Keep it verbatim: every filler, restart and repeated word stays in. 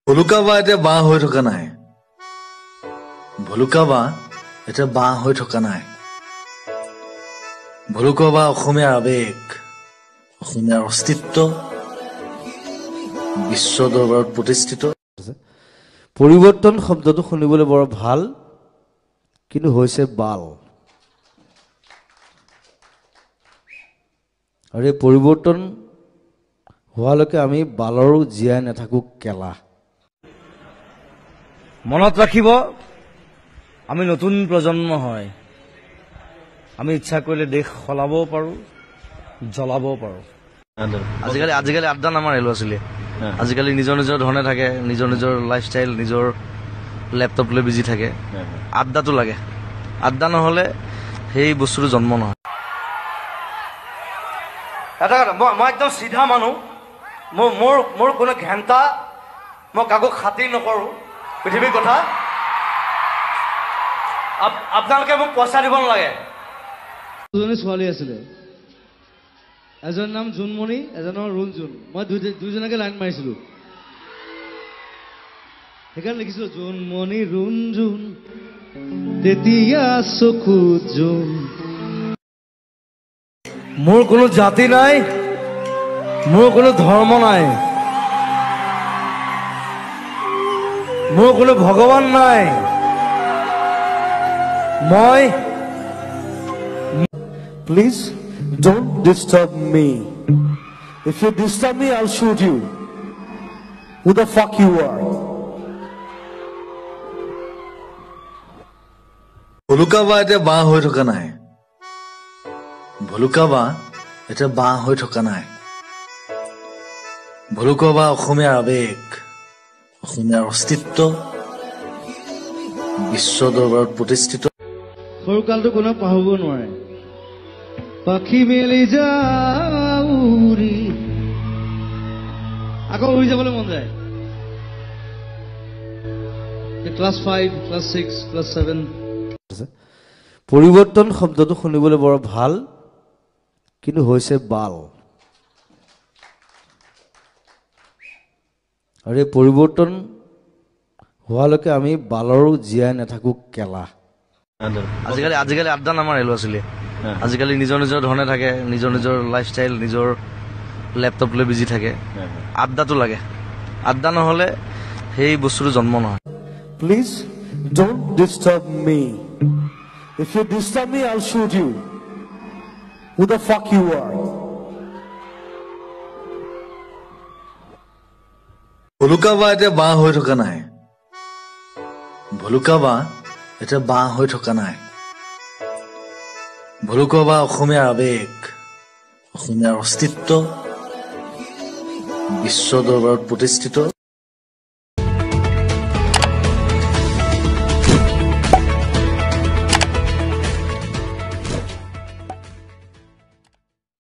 ভলুকা বা এতিয়া বাঁহ হৈ থকা নাই। ভলুকা বা এতিয়া বাঁহ হৈ থকা নাই। ভলুকা বা অসমীয়াৰ আৱেগ, অসমীয়াৰ অস্তিত্ব, বিশ্ব দৰবাৰত প্ৰতিষ্ঠিত। পৰিৱৰ্তন শব্দটো শুনিবলৈ বৰ ভাল, কিন্তু হৈছে বাল। আৰু এই পৰিৱৰ্তন হোৱালৈকে আমি বালৰো জীয়াই নাথাকো কেলা। মনত ৰাখিব, আমি নতুন প্ৰজন্ম হয়। আমি ইচ্ছা কৰিলে দেশ সলাবও পাৰোঁ, জ্বলাবও পাৰোঁ। আজিকালি আজিকালি আড্ডা নামাৰে ল'ৰা ছোৱালীয়ে। আজিকালি নিজৰ নিজৰ ধৰণে থাকে, নিজৰ নিজৰ লাইফষ্টাইল, নিজৰ লেপটপ লৈ বিজি থাকে। আড্ডাটো লাগে, আড্ডা নহ'লে সেই বস্তুটো জন্ম নহয়। এটা কথা, মই মই একদম চিধা মানুহ। মোৰ মোৰ মোৰ কোনো ঘেণ্টা, মই কাকো খাতিৰ নকৰোঁ পৃথিৱীৰ কথা। আপোনালোকে মোক পইচা দিব নালাগে। দুজনী ছোৱালী আছিলে, এজনৰ নাম জোনমণি, এজনৰ ৰুণজোন। মই দুইজনকে লাইন মাৰিছিলোঁ, সেইকাৰণে লিখিছিলোঁ জোনমণি ৰুণজোন তেতিয়া চকুত জোন। মোৰ কোনো জাতি নাই, মোৰ কোনো ধৰ্ম নাই, মোৰ কোনো ভগৱান নাই। মই Please don't disturb me. If you disturb me, I'll shoot you. Who the fuck you are? ভলুকা বা এতিয়া বাঁহ হৈ থকা নাই। ভলুকা বা এতিয়া বাঁহ হৈ থকা নাই। ভলুকা বা অসমীয়াৰ আৱেগ, অসমীয়াৰ অস্তিত্ব, বিশ্ব দৰবাৰত প্ৰতিষ্ঠিত। সৰুকালটো কোনেও পাহৰিব নোৱাৰে। পাখি মেলি যাউৰি, আকৌ উৰি যাবলৈ মন যায়। Class five, class six, class seven. পৰিৱৰ্তন শব্দটো শুনিবলৈ বৰ ভাল, কিন্তু হৈছে বাল। আৰু এই পৰিৱৰ্তন হোৱালৈকে আমি বালৰো জীয়াই নাথাকো কেলা। আজিকালি আজিকালি আড্ডা নামাৰে ল'ৰা ছোৱালীয়ে। আজিকালি নিজৰ নিজৰ ধৰণে থাকে, নিজৰ নিজৰ লাইফষ্টাইল, নিজৰ লেপটপ লৈ বিজি থাকে। আড্ডাটো লাগে, আড্ডা নহ'লে সেই বস্তুটো জন্ম নহয়। Please don't disturb me. If you disturb me, I'll shoot you. Who the fuck you are? ভলুকা বা এতিয়া বাঁহ হৈ থকা নাই। ভলুকা বা এতিয়া বাঁহ হৈ থকা নাই। ভলুকা বা অসমীয়াৰ আৱেগ, অসমীয়াৰ অস্তিত্ব, বিশ্ব দৰবাৰত প্ৰতিষ্ঠিত।